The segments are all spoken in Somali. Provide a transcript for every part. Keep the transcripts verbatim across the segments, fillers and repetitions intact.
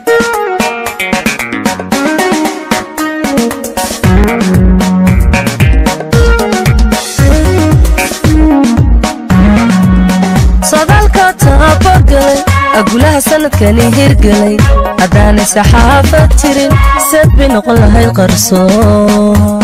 أقولها سنة كان يهرقلي أداني سحافة ترين سبي نقولها القرصون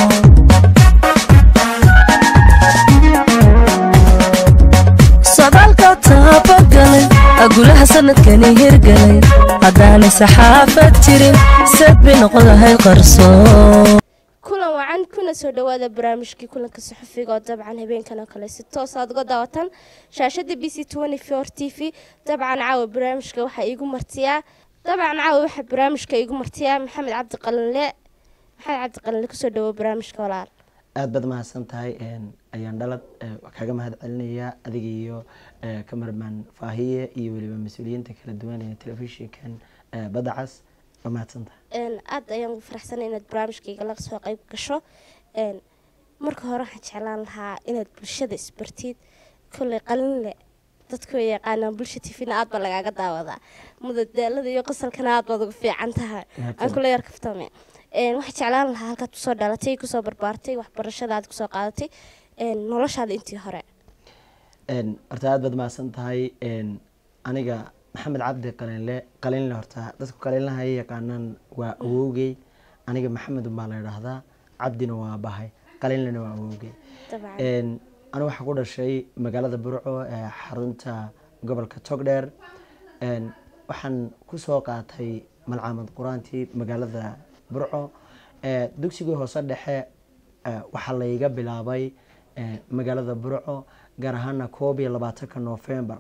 صدالك تابقلي أقولها سنة كان يهرقلي أداني سحافة ترين سبي نقولها القرصون وعن كنا سودوا هذا برامجكي كلنا كصحفي قد طبعا هبين كانوا كلا ستة صاد قد وطن شاشة بي سي أربعة وعشرين تي في طبعا عاو برامجك وحا يجو مرتيا طبعا عاو وحا برامجك يجو مرتيا محمد عبد القلن لا محمد عبد القلن لك سودوا برامجك ولا aad bad ma santahay een ayaan dhalad kaga mahad celinaya adiga iyo cameraman Faahiye iyo waliba mas'uuliyiinta kala duwan ee telefishinkan Badacas ma santahay een aad ayaan ugu faraxsanahay inaad barnaamijkayga la soo qayb gasho een marka hore waxaan jeclaan lahaa inaad bulshada isbartid kulli qalin le dadku ay yaqaanaan bulshada T V-na aad ba lagaga daawadaa mudadaalada iyo qosolkana aad baad ugu fiican tahay aan kulli yar kaftame een waxaan jeclaan lahaa halkaad soo dhalatay ku soo barbaartay waxbarashada aad ku soo qaadatay een noloshaada intii hore een horta aad bad ma santahay een aniga محمد عبد قليل قليل هرتا dadku qaliilna ay yaqaanaan waa awowgay aniga maxamed uma la yiraahdaa cabdina waa bahay qaliilna waa awowgay een aniga waxa ku dhashay magaalada Burco ee xarunta gobolka Togdheer een waxaan ku soo qaatay malcamad quraantii magaalada Burco ee dugsiga hoose dhexe waxa la iga bilaabay magaalada Burco gaar ahaan koob iyo labaatanka November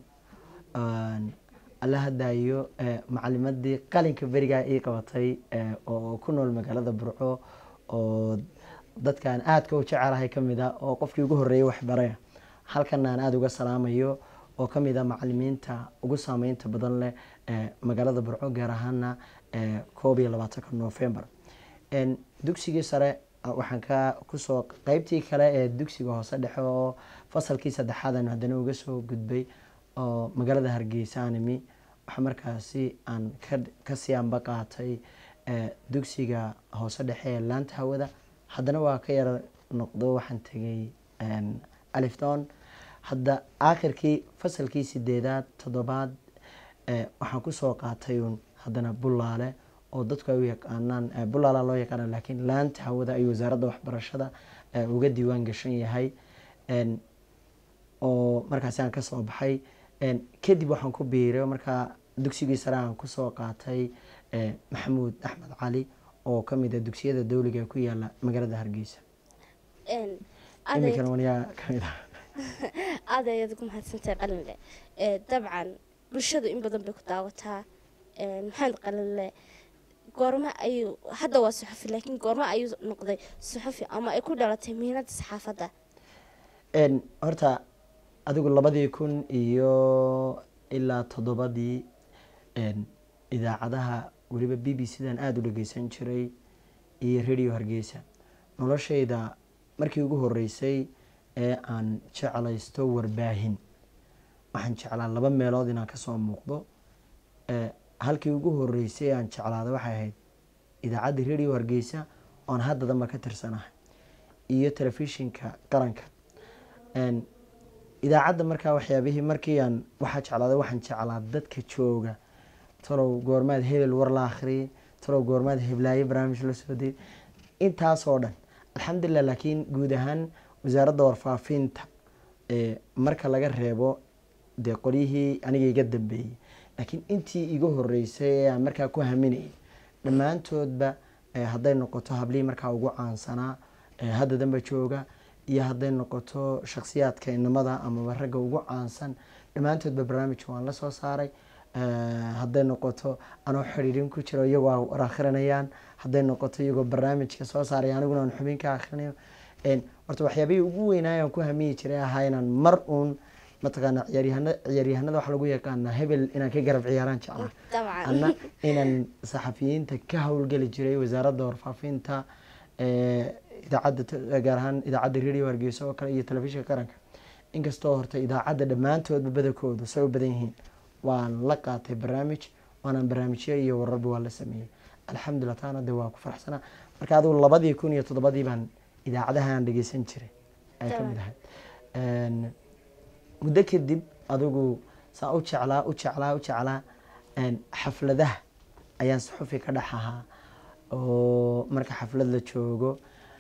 aan الله دايو معلمات دي قالين كبرجع إيه قبطي أو كنا المجال هذا برعو أو ضد كان آد كوتش على هاي كم ذا أو قف يجوه الريو وحبريه هل كنا أنا آد وجا سلام يو أو كم ذا معلمين تا وجو سامين تبدل له مجال هذا برعو جرهنا كوبي لبعتك نوفمبر إن دكسي سرة وحنكا كسو قيبتي كلا دكسي جوه صدحه فصل كيس ده حدا نهدنا وجسو جدبي oo magaalada Hargeysa animi waxa markaasi aan ka sii ambaqaatay ee dugsiga hoose dhexe laanta hawada hadana waa ka yar noqdo waxaan tagay een alifton hadda aakhirkii fasalkii sideedaad toddobaad ee waxaan ku soo qaatay hadana bulaale oo dadku ay u yaqaanaan bulaala loo yaqaan laakiin laanta hawada ay wasaaradda waxbarashada uga diiwaan gashan yahay een oo markaas aan ka soo baxay een kadib waxaan ku biiray marka dugsigii sare aan ku soo qaatay ee Maxamuud Axmed Cali oo kamid ah dugsiyada dawliga ku yaala magaalada Hargeysa een aday kan waniya kamid ah aday ku mahadsantahay qalin le ee dabcan bulshadu in badan bay ku daawataa een maxamed qalin le goorma ay hadda waa suxufi laakiin goorma ay noqday suxufi ama ay ku dhalatay mihnada saxaafadda een horta adigu labadii kun iyo ilaa toddobadii een idaacadaha waliba B B C dan aad u dhageysan jiray iyo radio Hargeysa noloshayda markii ugu horeysay ee aan jeclaysto warbaahin waxaan jeclaa laba meelood inaan ka soo muuqdo ee halkii ugu horeysay aan jeclaaday waxay ahayd idaacadda radio Hargeysa oo hadda damba ka tirsanahay iyo telefishinka qaranka een idaacadda markaa waxyaabihii markii aan waxa jeclaaday waxaan jeclaa dadka jooga talow goormaad hebel war la akhri talow goormaad heblaaye barnaamij la soo diray intaas oo dhan alxamdulillah laakiin guud ahaan wasaaradda warfaafinta ee marka laga reebo de qorihii aniga iga dambeeyay laakiin intii iga horeysay aan markaa ku haminay dhamaantoodba hadday noqoto hablii markaa ugu caansanaa hadda damba jooga iyo hadday noqoto shakhsiyaadka inamada ama ragga ugu caansan dhamaantoodba barnaamij waan la soo saaray hadday noqoto anoo xiriirin ku jiro iyagoo war akhrinayaan hadday noqoto iyagoo barnaamijka soo saaray aniguna aan xubin ka akhrinayo een horta waxyaabihii ugu weynaa aan ku hamiyi jiray ahaa inaan mar uun mataqaana ciyaaryahanada ciyaaryahanada waxa lagu yaqaanaa hebel inaan ka garab ciyaaraan jeclaa anna inaan saxafiyiinta ka hawlgeli jiray wasaaradda warfaafinta ee idaacadda gaar ahaan idaacadda radio Hargeysa oo kale iyo telefishinka qaranka inkastoo horta idaacadda dhamaantoodba badakoodu soo badan yihiin waan la qaatay barnaamij waana barnaamijyo iyo wararba waa la sameeyey alxamdulillah taana de waa ku faraxsanaa marka adigu labadii kun iyo toddobadii baan idaacadahan dhegeysan jiray ay ka mid ahayd muddo kadib adigu saa u jeclaa u jeclaa u jeclaa xafladaha ayaan suxufi ka dhex ahaa oo marka xaflad la joogo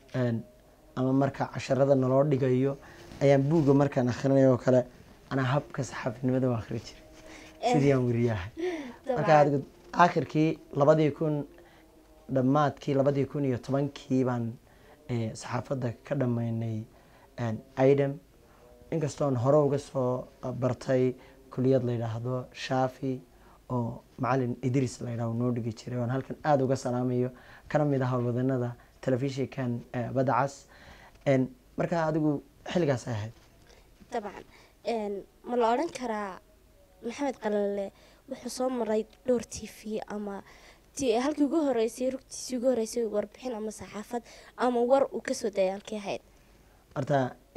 ama marka casharada naloo dhigayo ayaan buugga markaan akhrinayo oo kale anaa habka saxaafinimada u akhri jiray sidii aan weriyahay marka adigu aakhirkii labadii kun dhammaadkii labadii kun iyo tobankii baan saxaafadda ka dhammaynay idem inkastoon hore uga soo bartay kuliyad la yidhaahdo shaafi oo macalin idris la yidhahdo noo dhigi jiray oon halkan aada uga salaamayo kana mid ah howlwadanada telefishinkan badda cas markaa adigu xilligaas ay ahayd dabcan ma la odhan karaa maxamed qalinle wuxuu soo maray dhowr t v ama halkii ugu horeysay rugtiisii ugu horeysay warbixin ama saxaafad ama war uu kasoo dayay halkii ahayd horta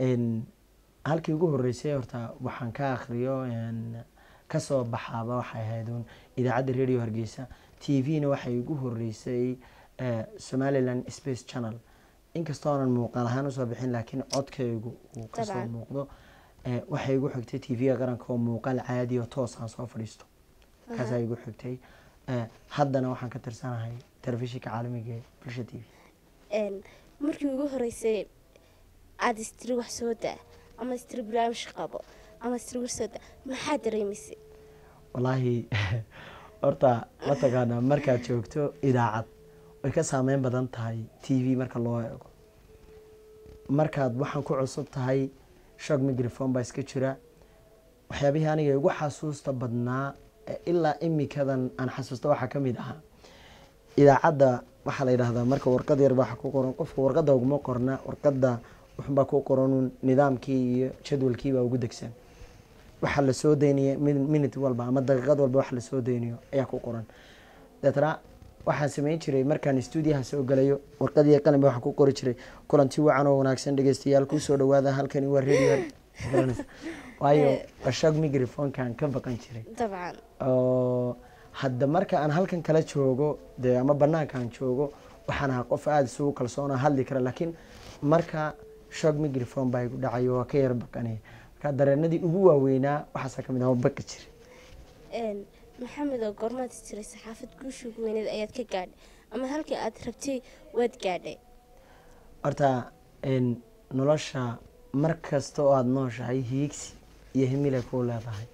halkii ugu horeysay horta waxaan ka akhriyo kasoo baxaaba waxay ahayd un idaacadda radio hargeysa t v-na waxay ugu horeysay somaliland space channel inkastoo aanan muuqaal ahaan usoo bixin laakiin codkaygu uu kasoo muuqdo waxay igu xigtay t v-ga qaranka oo muuqaal caadi oo toos aan soo fadhiisto kaasaa igu xigtay haddana waxaan ka tirsanahay telefishinka caalamiga ee bulsha t v markii ugu horeysay aada istiri wax soo daa ama istiri barnaamij qabo ama istiri wax soo daa maxaa dareemisay wallaahi horta la taqaanaa markaad joogto idaacad way ka saameyn badan tahay t v marka loo eego markaad waxaan ku cusub tahay shock microphone baa iska jira waxyaabihii aniga igu xasuusta badnaa ilaa imikadan aan xasuusta waxaa ka mid ahaa idaacadda waxaa la yidhaahdaa marka warqad yar baa ku qoran qofka warqadda uguma qorna warqadda wuxunbaa ku qoran nidaamkii iyo jadwalkiibaa ugu degsan waxaa la soo daynaya minute walba ama daqiiqad walba waxa la soo daynayo ayaa ku qoran deetna waxaan sameyn jiray markaan stuudiyaha soo galayo warqadii qalinba waxaan ku qori jiray kulanti wacan oo wanaagsan dhegeystayaal kusoo dhawaada halkani waa radio waayo shock microphone-kan ka baqan jiray dabcan oo hadda marka aan halkan kala joogo dee ama banaankaan joogo waxaan ahaa qof aada isugu kalsoona hadli kara laakiin marka shock microphone baa igu dhacayo waa ka yar baqanaya marka dareenadii ugu waaweynaa waxaasaa kamid ah baqi jiray maxamed oo goormaad jiray saxaafad guusha ugu weyneed ayaad ka gaadhay ama halkii aad rabtay waad gaadhay horta nolosha mar kasta oo aada nooshahay hiigsi iyo himilay kuu leedahay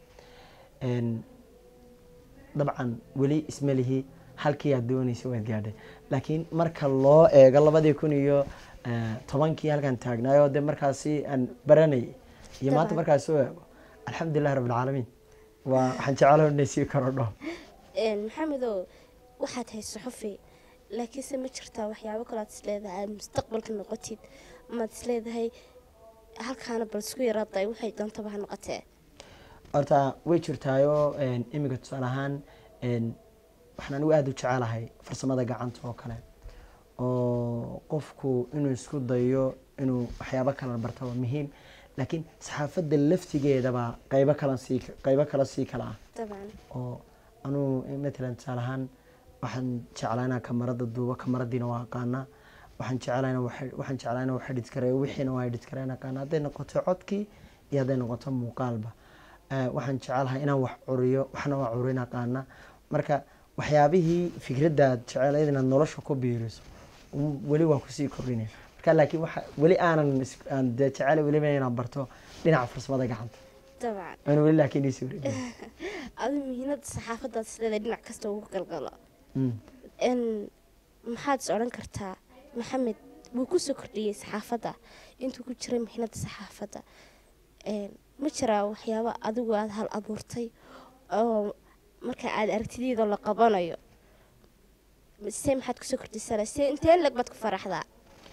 dabcan weli ismalihi halkii aad doonaysa waad gaadhay laakiin marka loo eego labadii kun iyo tobankii halkaan taagnaayo dee markaasi aan baranayay iyo maanta markaas soo eego alxamdulilahi rabbilcaalamiin waa waxaan jecelo inay sii korodho maxamedow waxaad tahay suxufi laakiinse ma jirtaa waxyaabo kale aad isleedahay aad mustaqbalka noqotid amaad isleedahay halkaana bal isku yaraaday waxay doontaba ha noqotee horta way jirtaayoo iminka tusaale ahaan waxaan anigu aada u jecelahay farsamada gacanta oo kale oo qofku inuu isku dayo inuu waxyaabo kala barta waa muhiim laakiin saxaafadda laftigeedaba qaybo kala sii qaybo kala sii kala ah dabcan oo anuu matalan tusaale ahaan waxaan jeclaa inaan kamarada duubo kamaradiina waa aqaanaa waxaan jeclaa inaan waxaan jeclaa inaan wax edit kareeyo wixiina waa edit kareyn aqaanaa hadday noqoto codkii iyo hadday noqoto muuqaalba waxaan jecelahay inaan wax curiyo waxna waa curin aqaana marka waxyaabihii fikradaad jecelayd inaad nolosha ku biiriso weli waa kusii kordhinaya marka laakiin waxa weli aanan aan jecela weliba inaan barto dhinaca farsamada gacanta dabcan ana weli laakiin isii wareegay adigu muhiimada saxaafadda isleedahay dhinac kasta ugu galgalo n maxaad is odhan kartaa maxamed wuu kusoo kordhiyey saxaafadda intuu ku jiray muhiimada saxaafadda ma jiraa waxyaabo adigu aada hal abuurtay oo marka aada aragtideeda la qabanayo se maxaad kusoo kordhisana se intee lag baad ku faraxdaa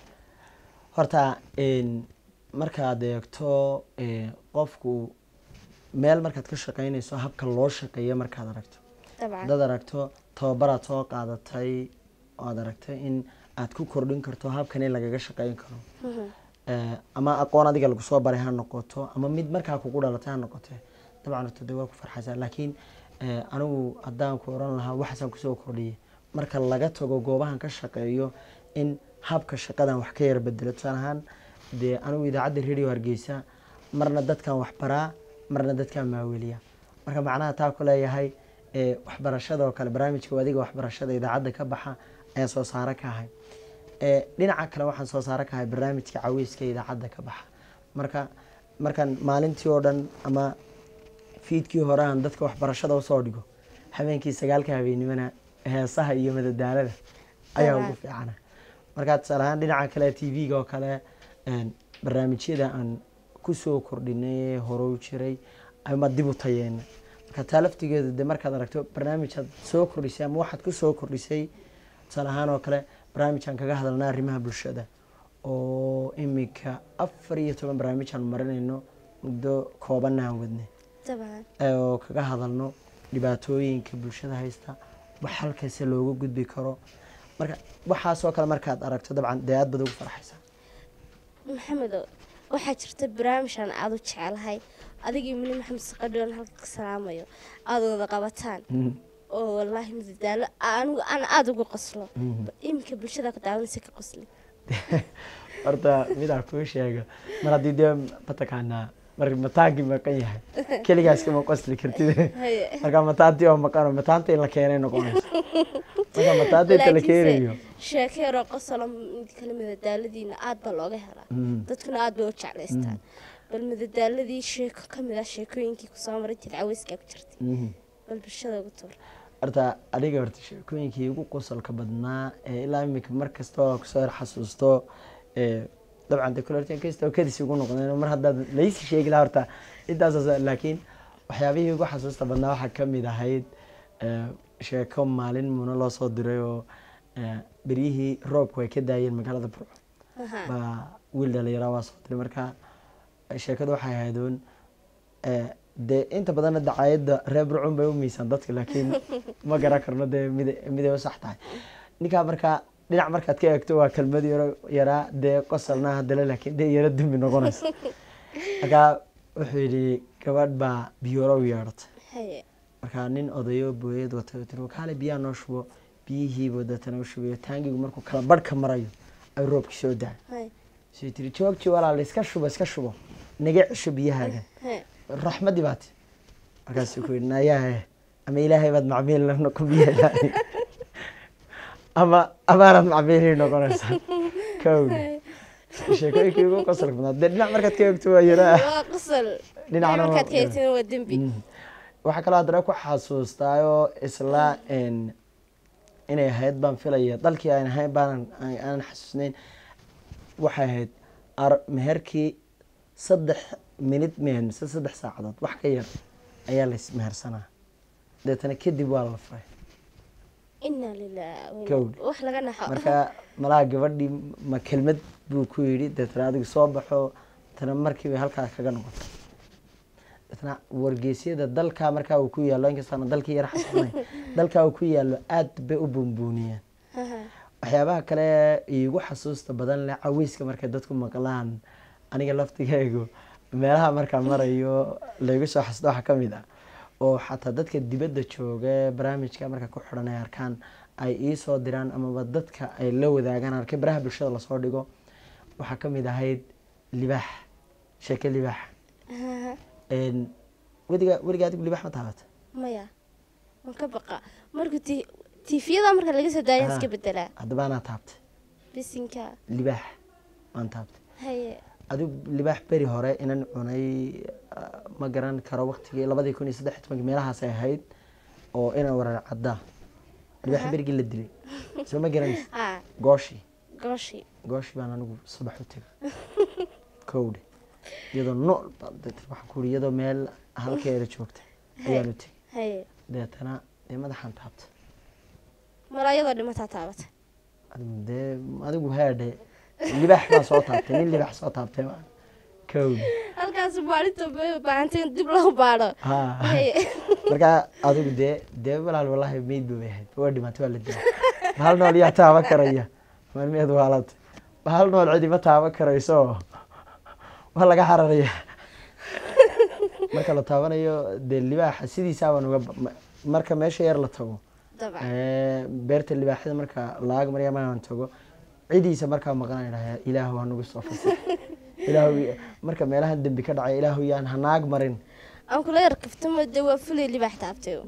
horta markaad eegto qofku meel markaad ka shaqeynayso habka loo shaqeeyo markaad aragto hadaad aragto tababaraad soo qaadatay oo aad aragtay in aad ku kordhin karto habkan in lagaga shaqeyn karo ama aqoon adiga lagu soo baray ha noqoto ama mid markaa kugu dhalatay ha noqote dabcan horta de waa ku farxaysaa laakiin anigu haddaan ku oran lahaa waxaasaan kusoo kordhiyay marka laga tago goobahan ka shaqeeyo in habka shaqadan wax ka yar bedelo tusaale ahaan dee anigu idaacadda radio Hargeysa marna dadkan wax baraa marna dadkan maaweliya marka macnaha taa ku leeyahay waxbarashada oo kale barnaamijka wadiga waxbarashada idaacadda ka baxa ayaa soo saara ka ahay dhinaca kale waxaan soo saara ka ahay barnaamijka caweyska idaacadda ka baxa marka markaan maalintii oo dhan ama fiidkii hore aan dadka waxbarashada usoo dhigo habeenkii sagaalka habeenimana heesaha iyo madadaalada ayaa ugu fiicana markaa tusaale ahaan dhinaca kale t v-ga oo kale barnaamijyada aan kusoo kordhinay hore u jiray ama dib u tayeena marka taa laftigeedu dee markaad aragto barnaamij aad soo kordhisay ama waxaad kusoo kordhisay tusaale ahaan oo kale barnaamijaan kaga hadalna arrimaha bulshada oo iminka afar iyo toban barnaamij aan marinayno muddo koobanna aan wadnay oo kaga hadalno dhibaatooyinka bulshada haysta wax halkaasi looga gudbi karo marka waxaasoo kale markaad aragto dabcan dee aad baad ugu farxaysaa maxamed waxaa jirta barnaamijkan aad u jecelahay adigii mini maxamed saqadhoon halka ka salaamayo aad wada qabataan oo wallaahi madadaalo anigu aan aada ugu qoslo iminka bulshada ka daawanaysa ka qosli horta midaa kuu sheega mar haddii dee mataqaanaa mar mataanki maqan yahay keligaas kama qosli kartid marka mataantii oo maqano mataanta in la keenay noqonayso marka mataanta inta la keenayo sheekeero qosolo mid kale madadaaladiina aad baa looga helaa dadkuna aad bay u jeclaystaan bal madadaaladii sheeko ka mid ah sheekooyinkii kusoo maray tid caweyska ku jirtay bal bulshada ugu tuur horta adiga horta sheekooyinkii ugu qosolka badnaa ilaa iminka mar kasta oo kusoo xasuusto dabcan de kulartan kasta kadis ugu noqdeen mar haddaad laysi sheegi lahaa horta intaas laakiin waxyaabihii ugu xasuusta badnaa waxaa ka mid ahayd sheeko maalin muna loo soo diray oo beryihii roobku ay ka daayeen magaalada Burco baa wiil dhalinyaro waa soo diray marka sheekadu waxay ahaadoon dee inta badan dacaayadda reer Burco bay u miisaan dadka laakiin ma garan karno dee mid ay sax tahay ninka marka dhinac markaad ka eegto waa kelmad yaro yaraa dee qosolna hadala laakiin dee yaro dambi noqonaysa marka wuxuu yidhi gabadh baa biyooro u yeedhatay marka nin odayo booyad wata tiro kaale biyaa noo shubo biyihiiba dadana u shubayo taangigu markuu kala badhka marayo ay roobki soo daa sii tiri joogji walaal iska shubo iska shubo naga cisho biyahaaga raxmadii baati markaasuu ku yidhi nayaa ama ilaahay baad macmiil la noqon biyaha ama amaanad macmiilii noqonaysaa kowda sheekooyinkii ugu qosolka badnaa dee dhinac markaad ka eegto waa yaraa waa qosol dhinacna markaad ka eegtana waa dembi waxaa kaloo haddana ku xasuustaayoo isla inay ahayd baan filaya dalkii aan ahayn baanan aanan xasuusnayn waxay ahayd meherkii saddex minid mehen mise saddex saacadood wax ka yar ayaa la ismehersanaa deetana kadib waa la furay inna lillahi Kowdi. wax laga naxo marka malaha gabadhii ma kelmad buu ku yidhi deetana adigu soo baxo deetana markiiba halkaa kaga noqotay deetana wargeysyada dalkaa markaa uu ku yaallo inkastaana dalkii yar xasuusnay dalkaa uu ku yaallo aad bay u buunbuuniyeen waxyaabaha kale iigu xasuusta badan leh caweyska markay dadku maqlaan aniga laftigeygu meelaha markaa marayo laygu soo xasuusto waxaa ka mid ah oo xataa dadka dibadda jooga barnaamijka marka ku xidhan ay arkaan ay ii soo diraan amaba dadka ay la wadaagaan arkay baraha bulshada lasoo dhigo waxaa ka mid ahayd libaax sheeke libaax wediga weliga adigu libaax ma taabata maya man ka baqa marka tifiyada marka laga soo daayan iska bedelaa haddaba anaa taabtay bisinka libaax waan taabtay haye adigu libaax beri hore inan cunay ma garan karo waqtigii labadii kun iyo saddex iyo tobankii meelahaas ay ahayd oo inan warar caddaa libaax berigii la dilay soo ma garanaysa gooshi gooshi gooshi baan anigu subax u tegay kowdhe iyadoo nool waxaan ku uri iyadoo meel halkeeda joogta ayaan u tegay deetana dee madaxaan taabtay mara iyadoo dhimataa taabata dee adigu haadhe libaax baa soo taabtay nin libaax soo taabtay ma kowdhe halkaas baadhinta baahantay in dib loo baadho markaa adigu dee dee walaal wallaahi meyd bay ahayd waa dhimatay waa la dilay bahal nool yaa taaba karaya maalmeed waalad bahal nool cidima taaba karayso waa laga xararaya marka la taabanayo dee libaaxa sidiisaa baan uga marka meesha yar la tago dabcan ee, beerta libaaxada marka laag marya maan tago cidiisa markaa maqan dhahay ilaahu ha nagu soo fasax ilaahu marka meelaha dambi ka dhacay ilaahu yaan hanaag marin aan kula yar kaftamo dee waa fulay libaax taabtay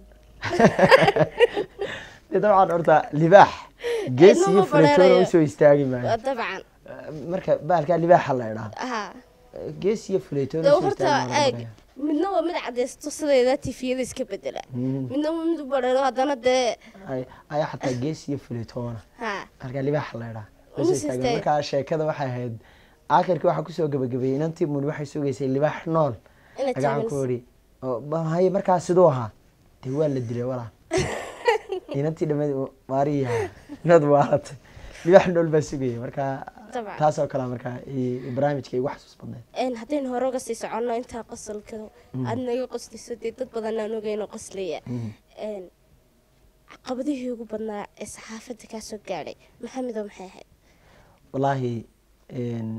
dee dabcan horta libaax gees iyo Inuma filatoona bareerayo. usoo istaagi maayo waa dabcan marka baalkaa libaaxa la idhaa ha gees iyo filatoona dee usoo horta istaagi eeg maayo midna waa mid cadaysto sideeda tifiyada iska bedela midna waa mid u bareero haddana dee ay ayaa xataa gees iyo filatoona ha halkaa libaaxa la idhaa Uma usoo soo istaagi istaagi. markaa sheekada waxay ahayd aakhirkii waxaa kusoo gabagabeeyey inantii muni waxay sugaysay libaax nool inay agacan taabanayso ku odhi oo ba- haye markaa siduu ahaa dee waa la dilay walaa inantii dhammeed maariya inaad waalatay libaax nool baa sugayay markaa dabcan taasoo kale markaa i- barnaamijka igu xasuus badneed een haddaynu hore uga sii soconno intaa qosolka aad naga qoslayso dee dad badan aan ogeyno qoslaya een caqabadihii ugu badnaa ee saxaafadda kaa soo gaadhay maxamedo maxay ahayd wallaahi een,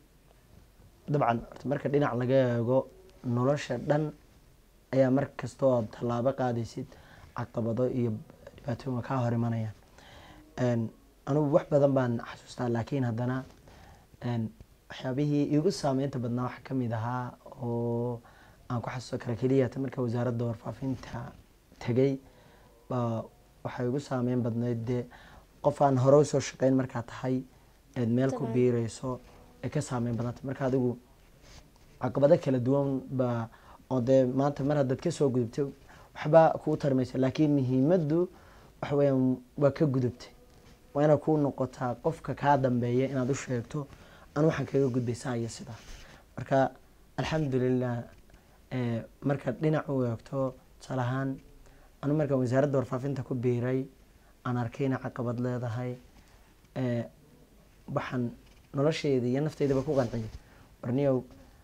dabcan horta marka dhinac laga eego nolosha dhan ayaa mar kastoo aad tallaabo qaadaysid caqabado iyo dhibaatooyin waa kaa hor imanayaan Een, anugu wax badan baan xasuustaa laakiin haddana een, waxyaabihii igu saameynta badnaa waxaa ka mid ahaa oo aan ku xasuusto kara keliya ta marka wasaaradda warfaafinta tegay baa waxay igu saameyn badnayd dee qof aan hore usoo shaqeyn markaa tahay eed meel ku Dabcan. biirayso ee ka saameyn badanta marka adigu caqabado kala duwan baa oo dee maanta mar haddaad kasoo gudubtay waxba kuu tarmaysa laakiin muhiimaddu waxa weeyaan waa ka gudubtay waa inaad kuu noqotaa qofka kaa dambeeya inaad u sheegto anu waxaan kaga gudbay saa iyo sidaa marka alxamdulilah ee, markaad dhinac u eegto tusaale ahaan anu markaan wasaaradda warfaafinta ku biiray aan arkay inay caqabad leedahay ee, waxaan nolosheyda iyo nafteydaba ku qanciyay warniyow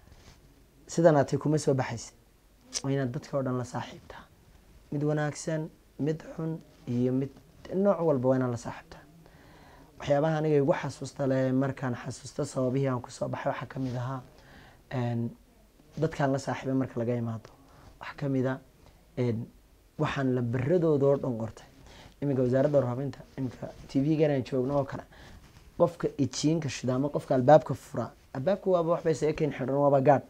sidanaatay kuma soo baxaysa waa inaad dadka oo dhan la saaxiibtaa mid wanaagsan mid xun iyo mid nooc walba waa inaad la saaxiibtaa waxyaabaha aniga igu xasuusta leh markaan xasuusto sababihii aan kusoo baxay waxaa kamid ahaa een, dadkaan la saaxiibay marka laga imaado waxaa kamid a een, waxaan la beradooda oo dhan qortay iminka wasaaradda warfaafinta iminka t v-gan aan joogno oo kale qofka ijiinka shida ama qofka albaabka fura albaabka waaba waxbay seekeyn xidhan waaba gaadh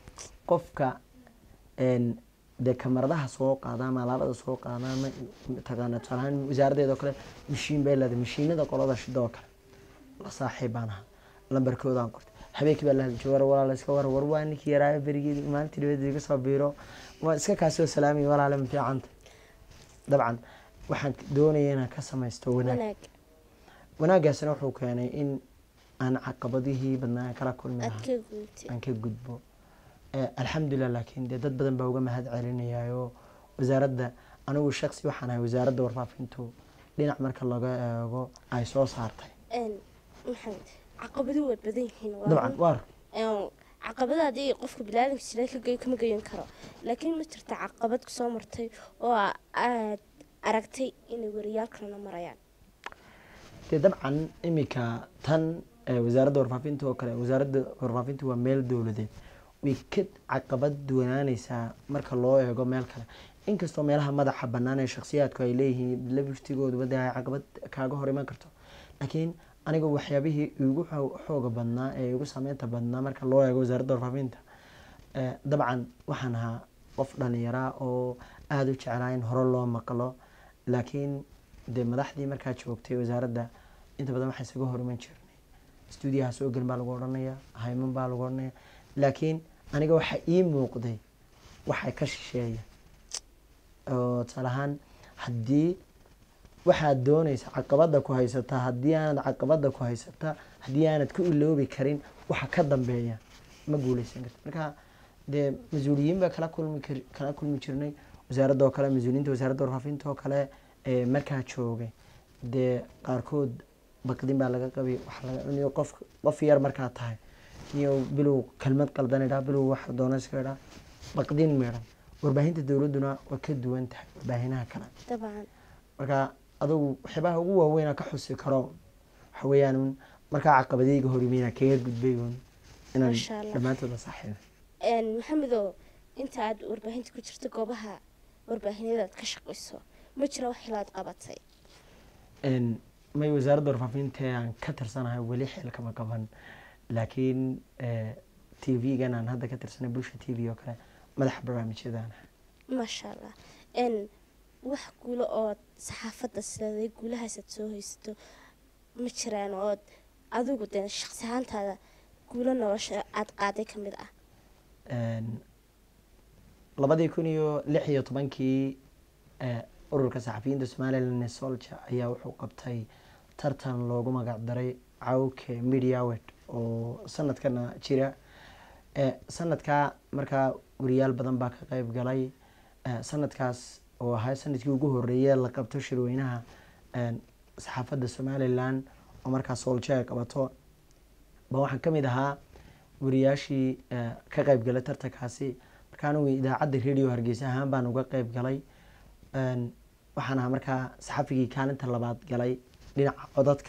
qofka een, dee kamaradaha soo qaada ama alaabada soo qaada ama taqaana tusaale ahaan wasaaraddeeda oo kale mashiin bay leedahay mashiinada qolada shida oo kale la saaxiib baan ahaa lambarkoodaan qortay habeenkii baa la hadli war walaala iska war war waa ninkii yaraayo berigii maalintii dhibada iga soo biiro waa iska kaasoo salaamay walaala ma fiicanta dabcan waxaan doonaya inaan ka samaysto wanaag wanaag wanaaggaasina wuxuu keenay in aan caqabadihii badnaa aan kala kulmi aad lahaa ka guutay aan ka gudbo Eh, alxamdulilah laakiin dee dad badan baa uga mahad celinayaayo wasaaradda anigu shaksi waxaan ahay wasaaradda warfaafintu dhinac marka laga eego ay soo saartay een maxamed caqabadu way badan yihiin waa dabcan run. waar Een, caqabada haddii qofka bilaadanka jira ka goy kama goyan karo laakiin ma jirta caqabad kusoo martay oo aad aragtay inay wariyaal kalena marayaan dee dabcan iminka tan eh, wasaaradda warfaafinta oo kale wasaaradda warfaafintu waa meel dowladeed way ka caqabad duwanaanaysaa marka loo eego meel kale inkastoo meelaha madaxa bannaan ee shakhsiyaadku ay leeyihiin labirtigoodu wada ay caqabad kaaga hor iman karto laakiin aniga waxyaabihii igu xoo- xooga badnaa ee igu saameynta badnaa marka loo eego wasaaradda warfaafinta eh, dabcan waxaan ahaa qof dhallinyaraa oo aada u jeclaa in hore loo maqlo laakiin dee madaxdii markaa joogtay wasaaradda inta badan waxaa isaga hor iman jirnay stuudiyaha soo gelin baa lagu odhanayaa hayman baa lagu odhanaya laakiin aniga waxaa ii muuqday waxay ka shisheeya oo tusaale ahaan haddii waxaad doonaysa caqabada ku haysataa haddii aanad caqabada ku haysataa haddii aanad ku iloobi karin waxa ka dambeeya ma guuleysan karti marka dee mas-uuliyiin baa kala kulmi kar kala kulmi jirnay wasaaradda oo kale mas-uuliyiinta wasaaradda warfaafinta oo kale ee markaa joogay dee qaarkood baqdin baa laga qabay waxa laga niyo qof qof yar markaa tahay niyo bilow kelmad qaldan idhaa bilow wax doona iska idhaa baqdin meedhan warbaahinta dowladduna waa ka duwan tahay warbaahinaha kale dabcan marka adugu waxyaabaha ugu waaweyn aan ka xusi karo waxa weeyaan un markaa caqabadayga hor yimina kaga gudbay un inaan Masha Allah. dhammaantood la saaxiibay een maxamedow inta aad warbaahinta ku jirto goobaha warbaahineed aad ka shaqayso ma jira wax xilaad qabatay een may wasaaradda warfaafinta aan ka tirsanahay weli xil kama qaban laakiin t v-gan aan hadda ka tirsanay bulsha t v oo kale madaxa barnaamijyadaan maasha allah n wax guulo ood saxaafadda sidaday guulahaasaad soo haysato ma jiraan ood adigu dee shaqsi ahaantaada guulo nolosha aada qaaday ka mid ah labadii kun iyo lix iyo tobankii ururka saxafiyiinta somalilan solja ayaa wuxuu qabtay tartan loogu magac daray cawke media award oo sanadkana jira sanadkaa markaa wariyaal badan baa ka qeyb galay sanadkaas oo ahaa sanadkii ugu horeeye la qabto shirweynaha saxaafadda somalilan oo markaa solja ay qabato ba waxaan kamid ahaa wariyaashii ka qeyb galay tartankaasi marka anigu idaacadda radio hargeysa ahaan baan uga qeyb galay waxaan ahaa markaa saxafigii kaalinta labaad galay dhinaca codadka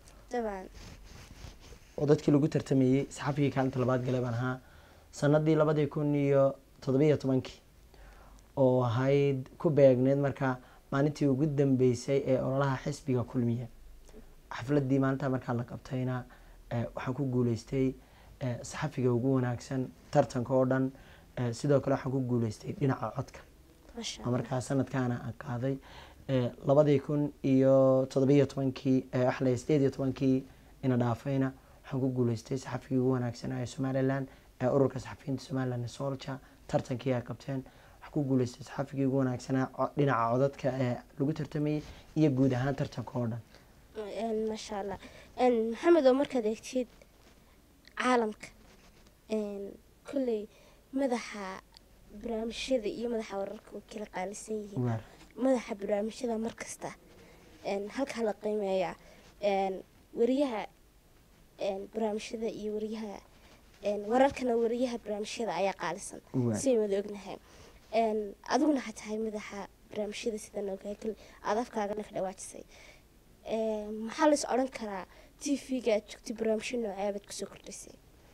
oo dadkii lagu tartameeyey saxafigii kaalinta labaad galay baan ahaa sanadii labadii kun iyo toddobiyo tobankii oo ahayd ku beegneed markaa maalintii ugu dambeysay ee ololaha xisbiga kulmiya xafladii maalintaa markaa la qabtayna waxaan ku guuleystay saxafiga ugu wanaagsan tartanka oo dhan sidoo kale waxaan ku guuleystay dhinaca codka oo markaa sanadkaana aan qaaday labadii kun iyo toddobiyo tobankii waxle sideed iyo tobankii ina dhaafayna waxaan ku guuleystay saxafigii ugu wanaagsan ee somalilan ee ururka saxafiyiinta somalilan solja tartankii ay qabteen waxaan ku guuleystay saxafigii ugu wanaagsanaa dhinaca codadka ee lagu tartamayay iyo guud ahaan tartanka oo dhan maasha allah maxamed oo markaad eegtid caalamka kolley madaxa barnaamijyada iyo madaxa wararka way kala qaalisan yihiin madaxa barnaamijyada markasta halkaa la qiimeeyaa wariyaha barnaamijyada iyo wariyaha wararkana wariyaha barnaamijyada ayaa qaalisan siday wada ognahay adiguna waxaa tahay madaxa barnaamijyada sidan ogahay kale aada afkaagana ka dhawaajisay maxaa lais odhan karaa t v-ga aad joogtay barnaamijyo nooceebaad kusoo kordhisay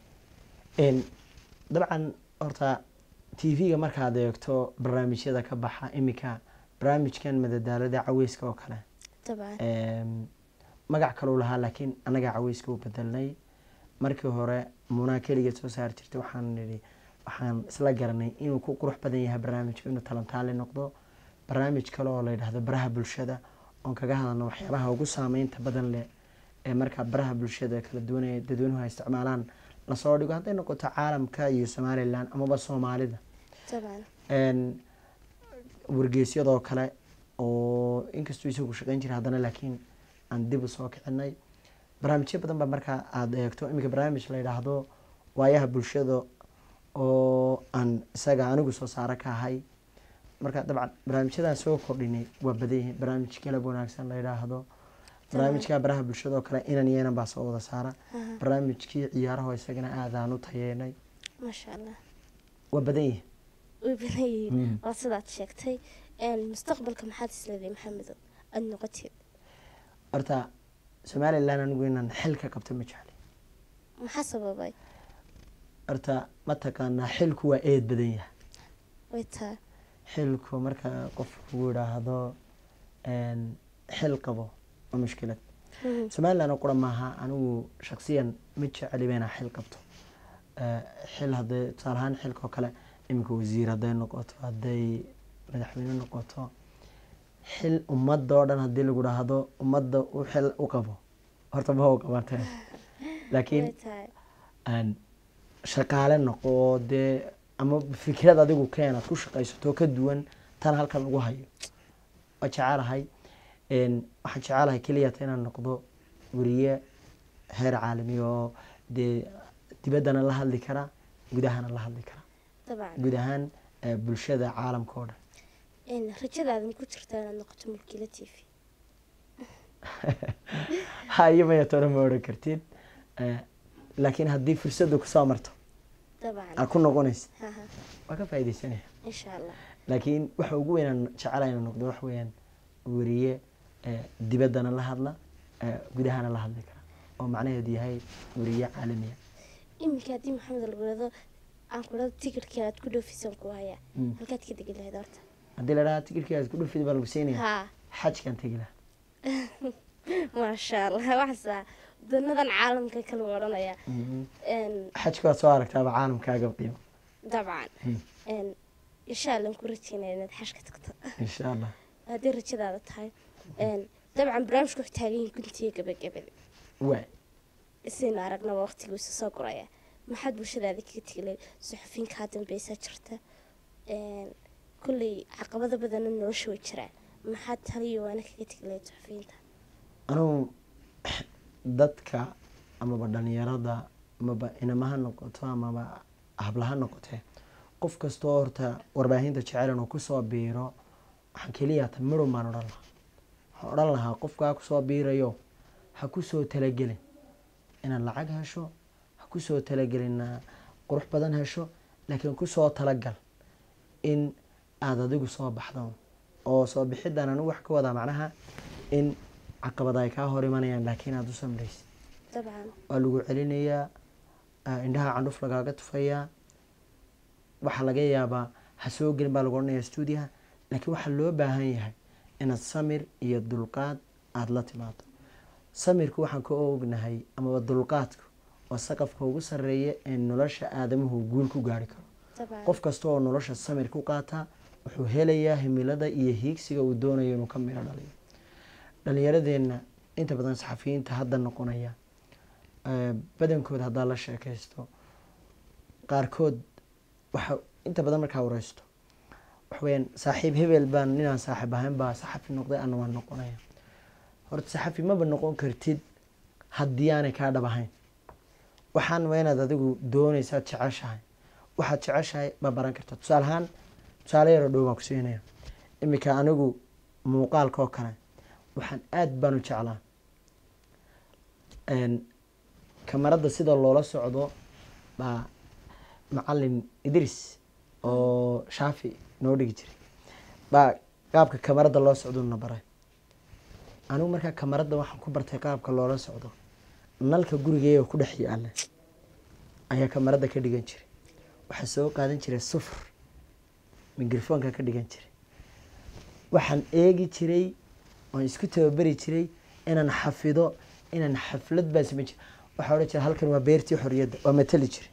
dabcan horta t v-ga markaad eegto barnaamijyada ka baxa iminka barnaamijkan madadaalada caweyska oo kale magac kalou lahaa laakiin annagaa caweyska u bedelnay markii hore munaa keligeed soo saari jirtay waxaan nidhi waxaan isla garanay inuu ku qurux badan yahay barnaamijku inuu talantaali noqdo barnaamij kale oo la yidhaahdo baraha bulshada oon kaga hadalno waxyaabaha ugu saameynta badan leh ee markaa baraha bulshada kala duwanaya dadweynuhu ay isticmaalaan lasoo dhigo hadday noqoto caalamka iyo somalilan amaba soomaalida wargeysyadoo kale oo inkastuu isagu shaqeyn jira haddana laakiin aan dib u soo kicinay barnaamijyo badan baa markaa aada eegto iminka barnaamij la yidhaahdo waayaha bulshada oo aan isaga anigu soo saaro ka ahay marka dabcan barnaamijyadaan soo kordhinay waa badan yihiin barnaamij galab wanaagsan la yidhaahdo barnaamijka baraha bulshada oo kale inan iyo inan baa soo wada saara barnaamijkii ciyaaraho isagana aadaan u tayeynay maasha allah waa badan yihiin way badan yihiin waa sidaad sheegtay mustaqbalka maxaad isleedahay maxamedo aada noqotid horta somalilan anigu inaan xil ka qabto ma jecli maxaa sababay horta mataqaanaa xilku waa eed badan yahay way taa xilku marka qof ugu yidhaahdo xil qabo waa mushkilad somalilan oo qura maaha anigu shaksiyan ma jeceliba inaa xil qabto xil hadday tusaale ahaan xilka oo kale iminka wasiir hadday noqoto hadday madaxweyne noqoto xil ummadda oo dhan haddii lagu dhaahdo ummadda u xil u qabo horta ma u qabantee laakiin shaqaale noqo dee ama fikrad adigu keenaad ku shaqaysato ka duwan tan halkan lagu hayo waa jecelahay waxaan jecelahay keliyata inaan noqdo wariye heer caalami oo dee dibaddana la hadli kara gudahana la hadli kara guud ahaan bulshada caalamka oo dhan rajadaada ma ku jirtaa inaad noqoto mulkiila t v ha iyo mayatoona ma odhan kartid laakiin haddii fursadda kusoo marto aad ku noqonaysa waa ka faaideysanaya insha allah laakiin waxa ugu weynaan jecelahay inaan noqdo wax weeyaan wariye dibaddana la hadla gudahana la hadli kara oo macnaheedu yahay wariye caalamiya iminka haddii maxamed lagu dhado aan ku dhado tikirkii aad ku dhoofisan ku hayaa halkaad ka degi lahayd horta haddii la dhaha tikirkigaas ku dhufid baa lagu siinaya haa xajkan tegi laha maasha allah waxaasaa wadanadan caalamka kala odhanaya xajka waad soo aragtaaba caalamkaaga qiimo dabcan insha allah ku rajeynaya inaad xashka tagto insha allah haddii rajadaada tahay dabcan barnaamijku wuxuu taagan yihin guntiga gabagabada waay isaynu aragnaba waqtigiisa soo guraya maxaad bulshadaada kaga tegilay suxufiinkaa dambeysa jirta kulley caqabado badana nolosha way jiraan maxaad taliyo waana kaga tegilay suxufiyiinta anugu dadka amaba dhalinyarada amaba inamaha noqoto amaba hablaha noqotee qof kastoo horta warbaahinta jecel inuu kusoo biiro waxaan keliya ta midhow baan odhan lahaa waxaan odhan lahaa qofkaa kusoo biirayo ha kusoo talagelin inaad lacag hesho ha kusoo talagelin qurux badan hesho laakiin kusoo talagal in aada adigu soo baxdo oo soo bixidan anigu wax ka wadaa macnaha in caqabad ay kaa hor imanayaan laakiin aada u samraysid dabcan waa lagu celinayaa indhaha candhuf lagaaga tufayaa waxaa laga yaabaa ha soo gelin baa lagu odhanayaa stuudiyaha laakiin waxaa loo baahan yahay inaad samir iyo dulqaad aada la timaado samirku waxaan ka ognahay amaba dulqaadku waa saqafka ugu sarreeya ee nolosha aadamuhu guul ku gaari karo qof kasta oo nolosha samir ku qaataa wuxuu helayaa himilada iyo hiigsiga uu doonayo inuu ka miro dhaliyo dhalinyaradeenna inta badan saxafiyiinta hadda noqonaya badankooda haddaa la sheekaysto qaarkood waxa inta badan markaa wareysto waxaweyaan saaxiib hebel baan ninaan saaxiib ahayn baa saxafi noqday ana waan noqonaya horta saxafi maba noqon kartid haddii aanay kaa dhab ahayn waxaan waa inaad adigu doonaysaad jeceshahay waxaad jeceshahay baa baran karta tusaale ahaan tusaale yaroo dhow baan ku siinaya iminka anigu muuqaalka oo kale waxaan aada baan u jeclaa kamarada sida loola socdo baa macalin idris oo shaafi noo dhigi jiray baa qaabka kamarada loo socdo na baray anigu markaa kamarada waxaan ku bartay qaabka loola socdo nalka gurigeega ku dhex yaala ayaa kamarada ka dhigan jiray waxaa soo qaadan jiray sufur microfoonka ka dhigan jiray waxaan eegi jiray waan isku tababari jiray inaan xafido inaan xaflad baan samayn jiray waxaa odhan jiray halkan waa beertii xorriyadda waa matali jiray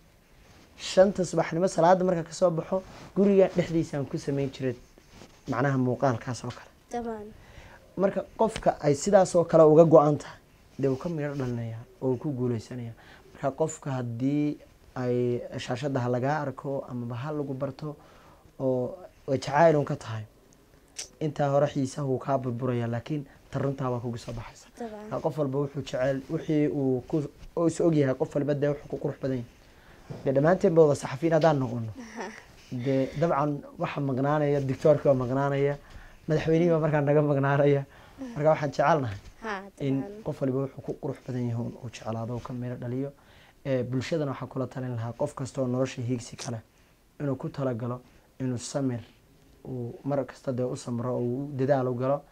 shanta subaxnimo salaada markaa kasoo baxo guriga dhexdiisaan ku samayn jiray macnaha muuqaalkaas oo kale dabcan marka qofka ay sidaas oo kale uga go-an tahay dee uu ka midho dhalinaya oo uu ku guuleysanaya marka qofka haddii ay shaashadda ha lagaa arko amaba ha lagu barto oo jacaylun ka tahay intaa hore xiisaha wuu kaa burburaya laakiin taruntaa waa kugu soo baxaysa marka qof walba wuxuu jecel wixii uu ku is ogyahay qof walba dee wuxuu ku qurux badan yahay dee dhammaanteen ba wada saxafiin haddaan noqono dee dabcan waxa maqnaanaya dictoorkii waa maqnaanaya madaxweynihii baa markaa naga maqnaanaya marka waxaan jecelnahay in qof waliba wuxuu ku qurux badan yahay uu jeclaado ka miro dhaliyo bulshadana waxaa kula talin lahaa qof kastaoo nolosha hiigsi kale inuu ku talagalo inuu samir uu mar kasta dee u samro oo uu dadaal u galo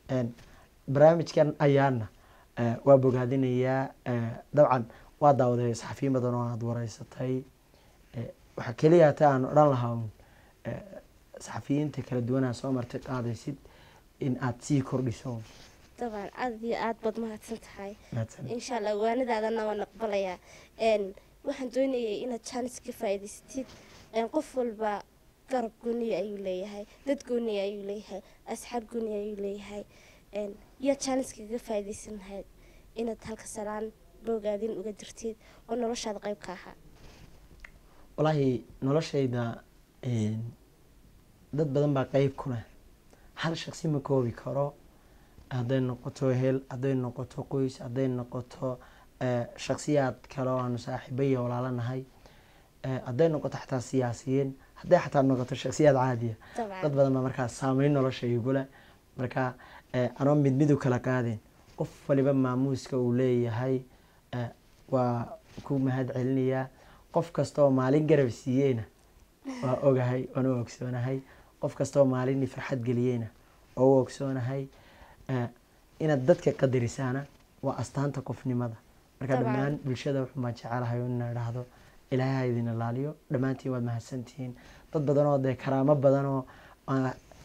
barnaamijkan ayaana waa bogaadinayaa dabcan waa daawaday saxafiyin badan oo aada wareysatay waxaa keliya hata aan odhan lahaa saxafiyiinta kala duwanaa soo martay qaadaysid in aada sii kordhiso dabcan aada iyo aada baad mahadsan tahay insha allah waanadaadana waan aqbalayaa waxaan doonayay inaad jaanis ka faa'iidaysatid qof walba garab gooniya ayuu leeyahay dad gooniya ayuu leeyahay asxaab gooniya ayuu leeyahay yaa jaanis kaga faa'iidaysan lahayd inaad halka salaan bogaadin uga dirtid oo noloshaada qayb ka ahaa wallaahi noloshayda dad badan baa qeyb ku leh hal shaqsi ma koobi karo hadday noqoto hel hadday noqoto qoys hadday noqoto shaksiyaad kale oo aanu saaxiibaya walaalanahay hadday noqoto xataa siyaasiyiin hadday xataa noqoto shaksiyaad caadiya dad badan baa markaa saameyn nolosha igule marka anoo mid mid u kala qaadeen qof waliba maamuuska uu leeyahay waa ku mahad celinayaa qof kasta oo maalin garab siiyeyna waa ogahay waan u ogsoonahay qof kasta oo maalin farxad geliyeyna waa u ogsoonahay inaad dadka qadarisaana waa astaanta qofnimada marka dhammaan bulshada wuxuu maa jecelahay inaan idhaahdo ilaahay ha idin ilaaliyo dhammaantiin waad mahadsantihiin dad badan oo dee karaamo badan oo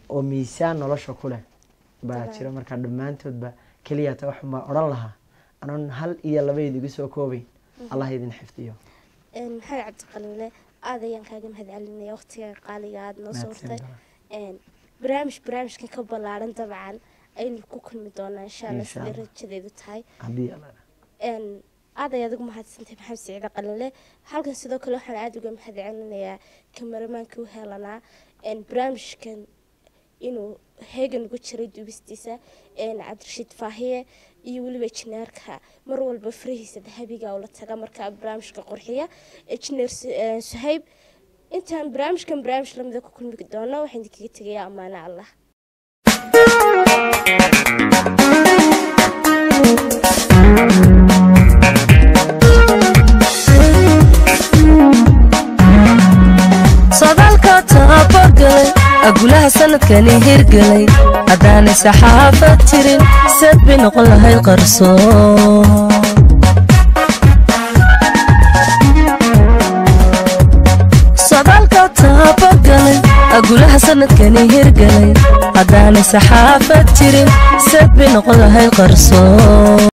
oo miisaan nolosha ku leh baa jira marka dhammaantoodba kaliya ta wax ma oran lahaa anan hal iyo laba idigu soo koobay Allah idin xifdiyo een maxay cabdi qalinle aad ayaan kaaga mahadcelinaya waqtiga qaaliga aad noo soo hortay een barnaamij barnaamijkan ka balaaran dabcan aynu ku kulmi doonaa insha Allah si rajadeedu tahay hadii Allah een aad ayaad ugu mahadsantahay Maxamed Saciid Qalinle halkan sidoo kale waxaan aad uga mahadcelinayaa kameramaanka u helanaa een barnaamijkan inuu heegan ugu jiray duubistiisa een Cabdirashiid Faahiye iyo waliba injineerka mar walba farihiisa dahabiga oo la taga marka barnaamijka qurxiya injineer Suhayb intaan barnaamijkan barnaamij lamida ku kulmi doono waxaan idinkaga tagayaa amaana Allah sodalka tababargalay agulaha sanadkani hirgalay haddaan saxaafad tirin sad bay noqon lahayd qarsoon sodalka tababargalay agulaha sanadkani hirgalay haddaan saxaafad tirin sad bay noqon lahayd qarsoon